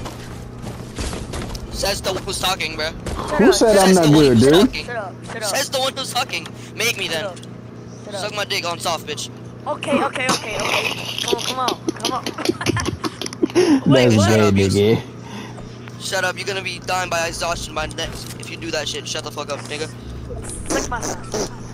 [SPEAKER 1] Says the one who's talking, bro.
[SPEAKER 4] Shut
[SPEAKER 2] Who
[SPEAKER 4] up,
[SPEAKER 2] said
[SPEAKER 4] shut
[SPEAKER 2] I'm
[SPEAKER 1] Says
[SPEAKER 2] not
[SPEAKER 1] the one
[SPEAKER 2] good,
[SPEAKER 1] who's
[SPEAKER 2] dude?
[SPEAKER 1] talking.
[SPEAKER 4] Shut up, shut up.
[SPEAKER 1] Says the one who's talking. Make me
[SPEAKER 4] Shut
[SPEAKER 1] then.
[SPEAKER 4] up. Shut up.
[SPEAKER 1] Suck my dick on soft, bitch.
[SPEAKER 4] Okay, okay, okay, okay. Come on, come on, come on.
[SPEAKER 2] That's
[SPEAKER 1] what?
[SPEAKER 2] gay, nigga.
[SPEAKER 1] Shut up, you're gonna be dying by exhaustion by next. If you do that shit, shut the fuck up, nigga.
[SPEAKER 4] Suck my son.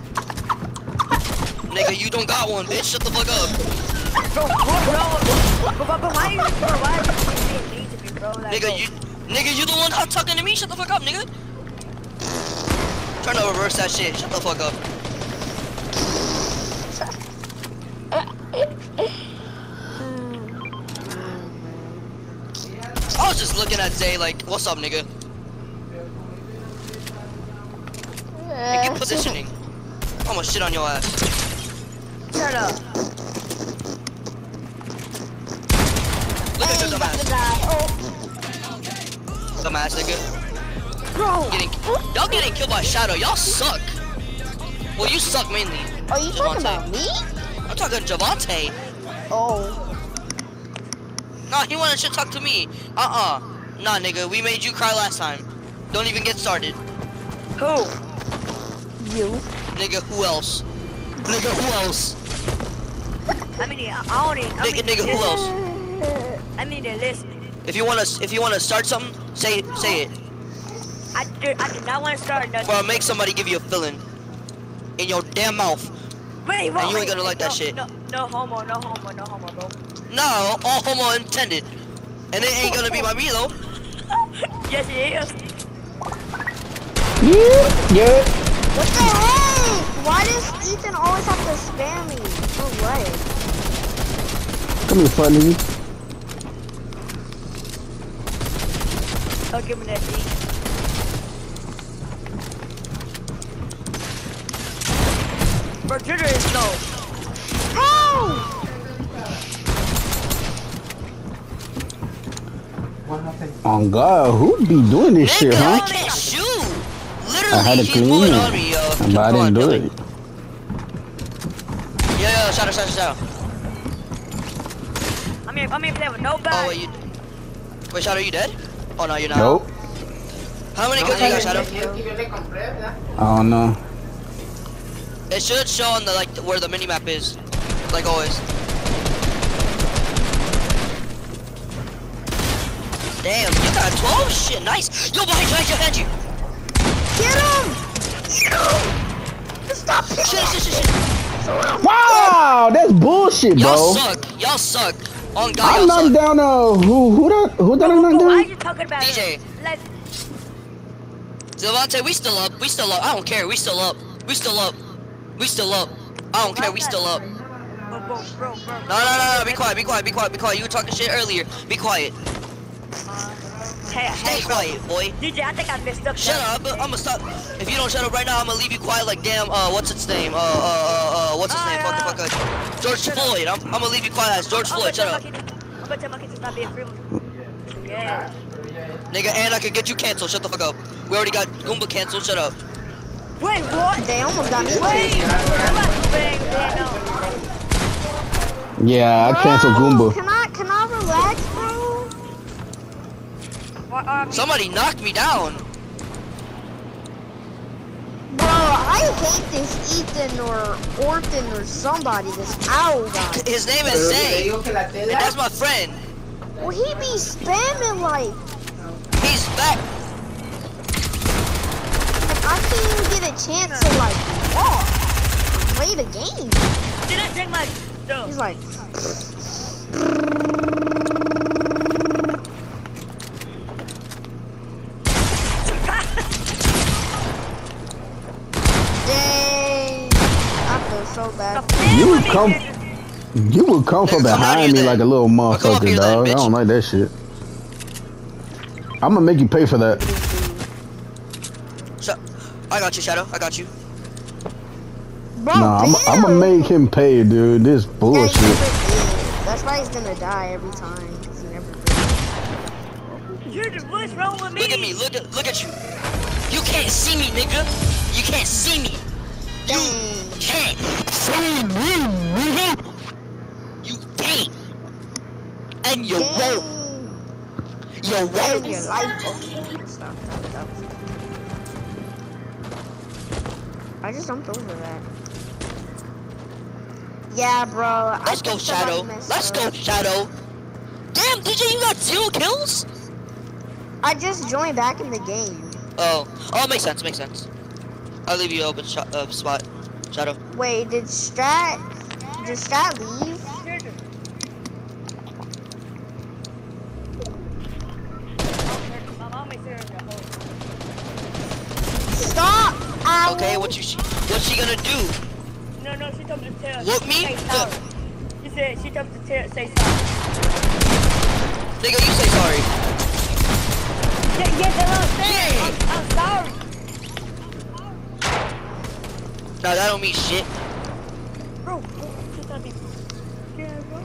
[SPEAKER 1] Nigga, you don't got one, bitch. Shut the fuck up.
[SPEAKER 4] Bro, bro, bro, but, but why you, bro, why you being mean to me, bro? Like,
[SPEAKER 1] Nigga,
[SPEAKER 4] bro.
[SPEAKER 1] you, nigga, you the one out talking to me. Shut the fuck up, nigga. Trying to reverse that shit. Shut the fuck up. I was just looking at Zay like, what's up, nigga? Nigga, get positioning. I'm gonna shit on your ass.
[SPEAKER 4] Shut up.
[SPEAKER 1] Look at
[SPEAKER 3] Hey,
[SPEAKER 1] your
[SPEAKER 3] about to
[SPEAKER 1] dumbass.
[SPEAKER 3] die. Oh,
[SPEAKER 1] Dumbass, nigga.
[SPEAKER 3] bro.
[SPEAKER 1] Getting, y'all getting killed by Shadow. Y'all suck. Well, you suck mainly.
[SPEAKER 3] Are you talking
[SPEAKER 1] Javante.
[SPEAKER 3] about me?
[SPEAKER 1] I'm talking Javante.
[SPEAKER 3] Oh.
[SPEAKER 1] Nah, he wanted to talk to me. Uh-uh. Nah, nigga, we made you cry last time. Don't even get started.
[SPEAKER 4] Who?
[SPEAKER 3] You.
[SPEAKER 1] Nigga, who else? Nigga, who else?
[SPEAKER 4] I mean, I I don't even. I
[SPEAKER 1] Nigga,
[SPEAKER 4] mean,
[SPEAKER 1] nigga, who else?
[SPEAKER 4] I mean, they're listening.
[SPEAKER 1] If you wanna, if you wanna start something, say it, say it.
[SPEAKER 4] I do, I do not want to start nothing.
[SPEAKER 1] Or make somebody give you a filling in your damn mouth.
[SPEAKER 4] Wait,
[SPEAKER 1] and you ain't
[SPEAKER 4] wait,
[SPEAKER 1] gonna like that
[SPEAKER 4] no,
[SPEAKER 1] shit.
[SPEAKER 4] No, no homo, no homo, no homo, bro.
[SPEAKER 1] No, all homo intended. And it ain't gonna be by me though.
[SPEAKER 4] Yes, it is.
[SPEAKER 2] Yeah, yeah.
[SPEAKER 3] What the heck? Why does Ethan always have to spam me? No way.
[SPEAKER 2] Come here, fun nigga.
[SPEAKER 4] Don't give me that beat. Bro, Twitter is low.
[SPEAKER 3] Oh!
[SPEAKER 2] On God, who be doing this
[SPEAKER 1] Nigga,
[SPEAKER 2] shit,
[SPEAKER 1] I
[SPEAKER 2] huh?
[SPEAKER 1] can't shoot.
[SPEAKER 2] I had
[SPEAKER 1] Literally,
[SPEAKER 2] to
[SPEAKER 1] he's
[SPEAKER 2] clean
[SPEAKER 1] moving
[SPEAKER 2] it,
[SPEAKER 1] on me, yo.
[SPEAKER 2] but I
[SPEAKER 1] Come on,
[SPEAKER 2] didn't do
[SPEAKER 1] Billy.
[SPEAKER 2] it.
[SPEAKER 1] Yeah, yeah, shout out, shout out, shout out.
[SPEAKER 4] I'm mean, I mean, play with nobody.
[SPEAKER 1] Oh wait, you. Wait, Shadow, you dead? Oh no, you're not.
[SPEAKER 2] Nope.
[SPEAKER 1] How many kills you got, Shadow?
[SPEAKER 2] I don't know.
[SPEAKER 1] It should show on the like where the mini map is, like always. Damn, you got twelve. Shit, nice. Yo, behind you, behind you, behind you.
[SPEAKER 3] Get him! Get him! Stop
[SPEAKER 1] Shit, shit, shit, shit.
[SPEAKER 2] Wow, that's bullshit,
[SPEAKER 1] Y'all
[SPEAKER 2] bro.
[SPEAKER 1] suck. Y'all suck. On God,
[SPEAKER 2] I
[SPEAKER 1] y'all
[SPEAKER 2] knocked
[SPEAKER 1] suck.
[SPEAKER 2] down uh who who that who did I knock
[SPEAKER 4] Why are
[SPEAKER 2] down?
[SPEAKER 4] you talking about
[SPEAKER 1] D J.
[SPEAKER 4] it? Like,
[SPEAKER 1] Devontae, we still up. We still up. I don't care. We still up. We still up. We still up. I don't care. We still up.
[SPEAKER 4] bro, bro, bro, bro.
[SPEAKER 1] No, no, no, no. Be quiet. Be quiet. Be quiet. Be quiet. You were talking shit earlier. Be quiet.
[SPEAKER 4] Hey,
[SPEAKER 1] Stay
[SPEAKER 4] hey, bro.
[SPEAKER 1] quiet, boy.
[SPEAKER 4] D J, I think I messed up.
[SPEAKER 1] Shut up. I'm gonna stop. If you don't shut up right now, I'm gonna leave you quiet like damn, uh, what's its name? Uh, uh, uh, uh what's his name? Fuck, fuck, fuck. George Floyd. I'm, I'm gonna leave you quiet as George Floyd. Shut up.
[SPEAKER 4] I'm gonna tell my kids to stop being free. Yeah.
[SPEAKER 1] Nigga, and I could get you canceled. Shut the fuck up. We already got Goomba canceled. Shut up.
[SPEAKER 4] Wait, what?
[SPEAKER 3] They almost got me.
[SPEAKER 4] Wait.
[SPEAKER 3] killed.
[SPEAKER 2] Yeah, I canceled
[SPEAKER 3] Bro,
[SPEAKER 2] Goomba.
[SPEAKER 3] Can I can I relax, bro?
[SPEAKER 1] Somebody knocked me down.
[SPEAKER 3] Bro, I hate this Ethan or Orton or somebody. This owl guy.
[SPEAKER 1] His name is Zay. And that's my friend.
[SPEAKER 3] Well, he be spamming like.
[SPEAKER 1] He's back.
[SPEAKER 3] I can't even get a chance to like walk, play the game.
[SPEAKER 4] Did I drink my stuff?
[SPEAKER 3] He's like, dang, I feel so bad.
[SPEAKER 2] You would come you would come from
[SPEAKER 1] Nigga, come out
[SPEAKER 2] behind
[SPEAKER 1] here
[SPEAKER 2] me
[SPEAKER 1] then.
[SPEAKER 2] like a little
[SPEAKER 1] come up
[SPEAKER 2] motherfucker,
[SPEAKER 1] here then,
[SPEAKER 2] dog. I
[SPEAKER 1] bitch.
[SPEAKER 2] don't like that shit. I'm gonna make you pay for that.
[SPEAKER 1] Shut. I got you, Shadow. I got you.
[SPEAKER 3] Bro,
[SPEAKER 2] Nah, I'm, I'm gonna
[SPEAKER 3] damn.
[SPEAKER 2] make him pay, dude. This
[SPEAKER 3] Yeah, he
[SPEAKER 2] bullshit.
[SPEAKER 3] never did. That's why he's gonna die every time. 'Cause he never did.
[SPEAKER 4] You're the what's wrong with me?
[SPEAKER 1] Look at me. Look at look at you. You can't see me, nigga. You can't see me. You
[SPEAKER 3] Dang.
[SPEAKER 1] can't see me, nigga. You can't. And you won't.
[SPEAKER 3] Dang.
[SPEAKER 1] You
[SPEAKER 3] In
[SPEAKER 1] won't.
[SPEAKER 3] your life. Okay, stop, stop, stop. I just jumped over that. Yeah, bro. I
[SPEAKER 1] Let's go,
[SPEAKER 3] think somebody
[SPEAKER 1] Shadow.
[SPEAKER 3] messed
[SPEAKER 1] Let's
[SPEAKER 3] up.
[SPEAKER 1] go, Shadow. Damn, D J, you got zero kills?
[SPEAKER 3] I just joined back in the game.
[SPEAKER 1] Oh, oh, makes sense, makes sense. I'll leave you open shot, uh, spot, Shadow.
[SPEAKER 3] Wait, did Strat, did Strat leave?
[SPEAKER 4] My mom is here in the hole.
[SPEAKER 3] Stop! Ow.
[SPEAKER 1] Okay, what you, what's she gonna do?
[SPEAKER 4] No, no, she told me to tell.
[SPEAKER 1] Whoop me?
[SPEAKER 4] Say sorry. She said she told me to tell, say sorry.
[SPEAKER 1] Nigga, you say sorry.
[SPEAKER 4] Yeah, yeah, that's what I'm saying.
[SPEAKER 1] Yeah.
[SPEAKER 4] I'm, I'm sorry.
[SPEAKER 1] Nah, that don't mean shit.
[SPEAKER 4] Bro, bro, she told me. Yeah, bro.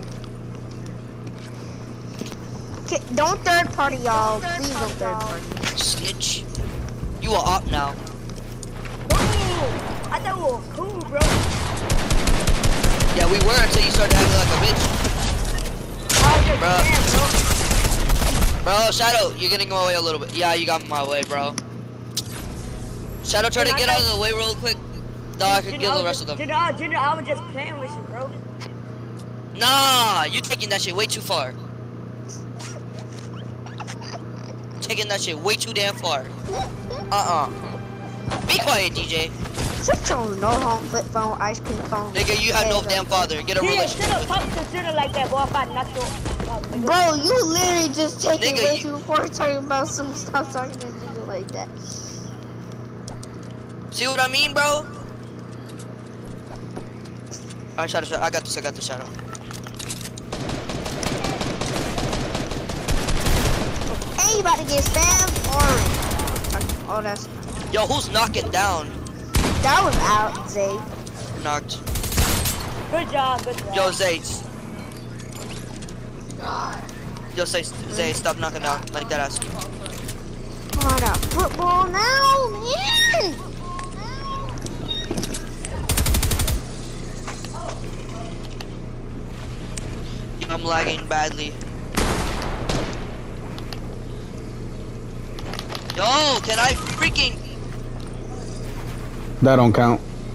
[SPEAKER 3] Okay, don't third party, y'all. Please don't third party.
[SPEAKER 1] Snitch. You are up now.
[SPEAKER 4] Bro, I thought we were cool, bro.
[SPEAKER 1] Yeah, we were until you started acting like a bitch.
[SPEAKER 4] I was just
[SPEAKER 1] Bruh.
[SPEAKER 4] saying, bro.
[SPEAKER 1] Bro, Shadow, you're getting in my way a little bit. Yeah, you got in my way, bro. Shadow, try to get out of the way real quick. No, I can
[SPEAKER 4] Junior,
[SPEAKER 1] kill
[SPEAKER 4] I
[SPEAKER 1] the
[SPEAKER 4] was
[SPEAKER 1] rest of
[SPEAKER 4] just-
[SPEAKER 1] them.
[SPEAKER 4] Junior, I- Junior, I was just playing with you, bro.
[SPEAKER 1] Nah, you taking that shit way too far. Taking that shit way too damn far. Uh-uh. Be quiet, D J.
[SPEAKER 3] Shut your no home flip phone ice cream cone.
[SPEAKER 1] Nigga, you have no
[SPEAKER 3] Yeah,
[SPEAKER 1] damn father. Get a
[SPEAKER 4] Junior,
[SPEAKER 1] relationship
[SPEAKER 4] should've
[SPEAKER 1] with
[SPEAKER 4] talked to Junior like that, boy. If I knocked you out.
[SPEAKER 3] Bro, you literally just taking
[SPEAKER 1] Nigga,
[SPEAKER 3] way
[SPEAKER 1] you-
[SPEAKER 3] too far talking about some stuff talking to you like that.
[SPEAKER 1] See what I mean, bro? Alright, Shadow, Shadow, I got this, I got this, Shadow.
[SPEAKER 3] Hey, you about to get spammed? Orange. Oh, that's...
[SPEAKER 1] Yo, who's knocking down?
[SPEAKER 3] That was out, Zay.
[SPEAKER 1] Knocked.
[SPEAKER 4] Good job, good job.
[SPEAKER 1] Yo, Zay. Yo, say, Zay, stop knocking down like that ass.
[SPEAKER 3] Oh, I got football now, man!
[SPEAKER 1] Yo, I'm lagging badly. Yo, can I freaking...
[SPEAKER 2] That don't count.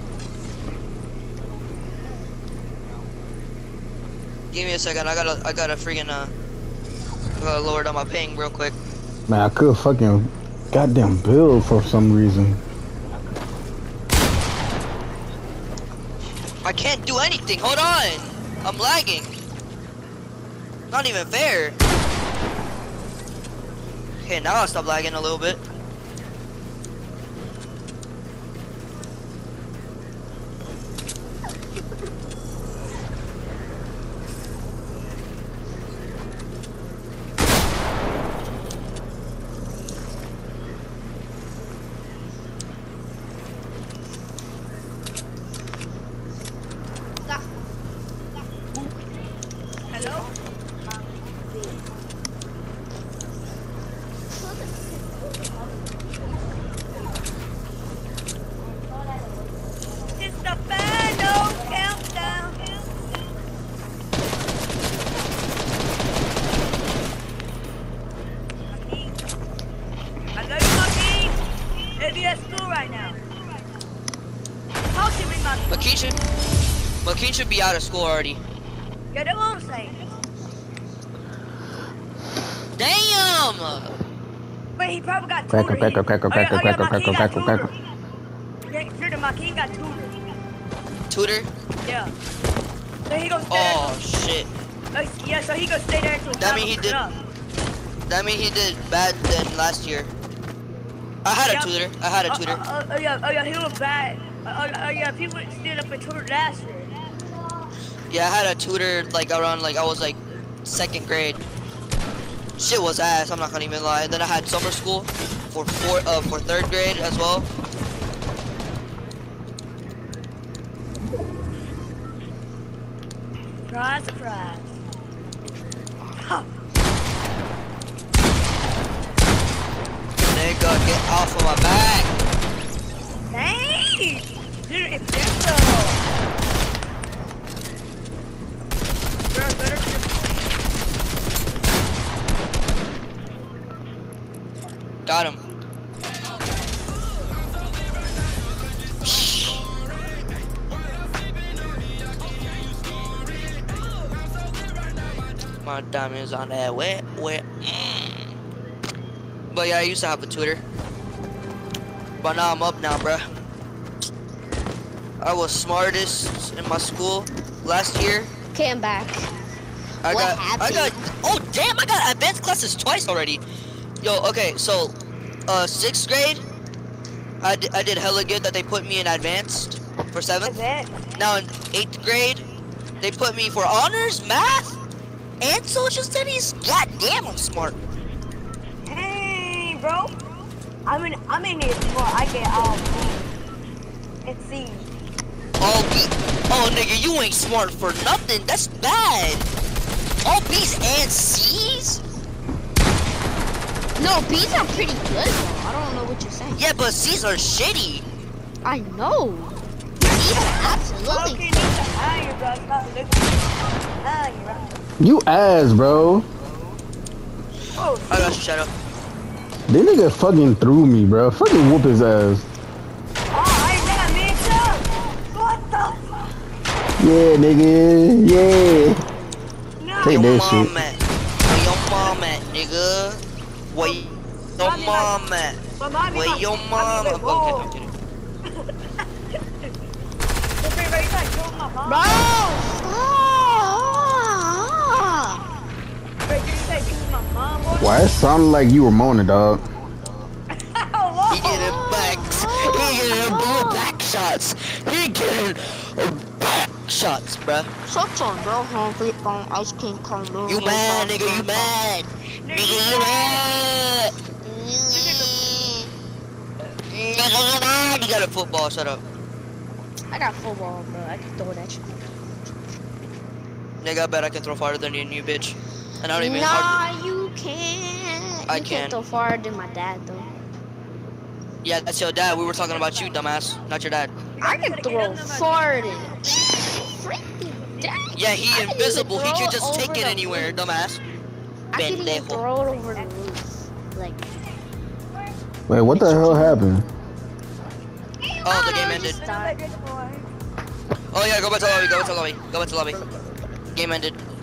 [SPEAKER 1] Give me a second. I gotta, I gotta freaking uh, gotta lower down my ping real quick.
[SPEAKER 2] Man, I could fucking goddamn build for some reason.
[SPEAKER 1] I can't do anything. Hold on. I'm lagging. Not even fair. Okay, now I'll stop lagging a little bit.
[SPEAKER 4] Hello? It's the final countdown. I love you, Marquis. If you're at school right now. Talk to me, Marquis.
[SPEAKER 1] McKean should, McKean should be out of school already.
[SPEAKER 4] Yeah, that's what I'm saying.
[SPEAKER 1] Damn!
[SPEAKER 4] Wait, he probably got
[SPEAKER 2] Cracker,
[SPEAKER 4] tutored.
[SPEAKER 2] cracker, cracker,
[SPEAKER 4] Oh, yeah,
[SPEAKER 2] cracker,
[SPEAKER 4] oh, yeah,
[SPEAKER 2] cracker,
[SPEAKER 4] Marquis
[SPEAKER 2] cracker,
[SPEAKER 4] got
[SPEAKER 2] cracker,
[SPEAKER 4] tutored.
[SPEAKER 2] cracker.
[SPEAKER 4] Yeah, sure, the Marquis got tutored.
[SPEAKER 1] Tutor?
[SPEAKER 4] Yeah. So he gonna stay
[SPEAKER 1] Oh shit.
[SPEAKER 4] there. Uh, yeah, so he gonna stay there until
[SPEAKER 1] That mean he did-
[SPEAKER 4] up.
[SPEAKER 1] That mean he did bad than last year. I had a
[SPEAKER 4] Yeah.
[SPEAKER 1] tutor. I had a
[SPEAKER 4] Oh,
[SPEAKER 1] tutor.
[SPEAKER 4] Oh, oh, oh, yeah, oh yeah, he was bad. Oh, oh, oh yeah, people still up and tutored last year.
[SPEAKER 1] Yeah, I had a tutor like around like I was like second grade. Shit was ass. I'm not gonna even lie. Then I had summer school for four uh for third grade as well.
[SPEAKER 4] Surprise, surprise. Huh.
[SPEAKER 1] Nigga, get off of my back.
[SPEAKER 4] Dang! Dude, it's this Girl, better
[SPEAKER 1] Got him. My diamonds on that wet, wet. Mm. But yeah, I used to have a tutor. But now I'm up now, bruh. I was smartest in my school last year.
[SPEAKER 3] Okay, I'm back.
[SPEAKER 1] I
[SPEAKER 3] What
[SPEAKER 1] got, I
[SPEAKER 3] happened?
[SPEAKER 1] got, oh damn, I got advanced classes twice already. Yo, okay, so, uh, sixth grade, I, d I did hella good that they put me in advanced for seventh.
[SPEAKER 4] it.
[SPEAKER 1] Now in eighth grade, they put me for honors, math, and social studies. God damn, I'm smart.
[SPEAKER 4] Hey, bro. I'm in, I'm in it before I get all B and C.
[SPEAKER 1] All B, oh nigga, you ain't smart for nothing. That's bad. All B's and C's?
[SPEAKER 3] No, B's are pretty good though. I don't know what you're saying.
[SPEAKER 1] Yeah, but C's are shitty.
[SPEAKER 3] I know. B's are absolutely.
[SPEAKER 4] Okay, need to hire, bro. Stop looking. Hire, bro.
[SPEAKER 2] You ass, bro.
[SPEAKER 4] Oh,
[SPEAKER 1] I got you, Shadow.
[SPEAKER 2] This nigga fucking threw me, bro. Fucking whoop his ass.
[SPEAKER 4] oh, I got me too. What the fuck?
[SPEAKER 2] Yeah, nigga. Yeah.
[SPEAKER 4] No.
[SPEAKER 2] Take
[SPEAKER 1] Your
[SPEAKER 2] that
[SPEAKER 1] mom
[SPEAKER 2] shit.
[SPEAKER 1] at? Where your mom at, nigga? Where your
[SPEAKER 4] Mommy,
[SPEAKER 1] mom at?
[SPEAKER 4] My mommy,
[SPEAKER 1] Where
[SPEAKER 4] my,
[SPEAKER 1] your
[SPEAKER 4] mommy,
[SPEAKER 1] mom?
[SPEAKER 4] like,
[SPEAKER 1] I'm
[SPEAKER 4] whoa.
[SPEAKER 1] kidding, I'm kidding.
[SPEAKER 4] The favorite, you like, kill my mom.
[SPEAKER 3] Bro, stop.
[SPEAKER 4] Wait, you say kill my mom, boy?
[SPEAKER 2] Why it sounded like you were moaning, dog?
[SPEAKER 4] Whoa.
[SPEAKER 1] He getting back. He getting blue back shots. He getting back shots, bruh.
[SPEAKER 3] Shut on, bro. Home flip on ice cream cone.
[SPEAKER 1] You mad, nigga? You mad? Nigga, you mad? Nigga, you mad? You got a football. Shut up.
[SPEAKER 3] I got football, bro. I can throw that shit.
[SPEAKER 1] Nigga, I bet I can throw farther than you, you bitch. And I don't even.
[SPEAKER 3] Nah,
[SPEAKER 1] hardly-
[SPEAKER 3] you can't.
[SPEAKER 1] I
[SPEAKER 3] you
[SPEAKER 1] can.
[SPEAKER 3] can't throw farther than my dad, though.
[SPEAKER 1] Yeah, that's your dad. We were talking about you, dumbass. Not your dad.
[SPEAKER 3] I can throw farther than freaking
[SPEAKER 1] Yeah, he
[SPEAKER 3] I can
[SPEAKER 1] invisible.
[SPEAKER 3] even
[SPEAKER 1] He
[SPEAKER 3] throw
[SPEAKER 1] can
[SPEAKER 3] it
[SPEAKER 1] just take
[SPEAKER 3] over
[SPEAKER 1] it
[SPEAKER 3] the
[SPEAKER 1] anywhere,
[SPEAKER 3] roof.
[SPEAKER 1] dumbass.
[SPEAKER 3] I can even
[SPEAKER 1] Pendejo.
[SPEAKER 3] throw it over the roof. Like,
[SPEAKER 2] Wait, what the hell happened?
[SPEAKER 1] Oh, the
[SPEAKER 3] I
[SPEAKER 1] game
[SPEAKER 3] don't know,
[SPEAKER 1] ended.
[SPEAKER 3] just died.
[SPEAKER 1] Oh yeah, go back to lobby. Go back to lobby. Go back to lobby. Game ended.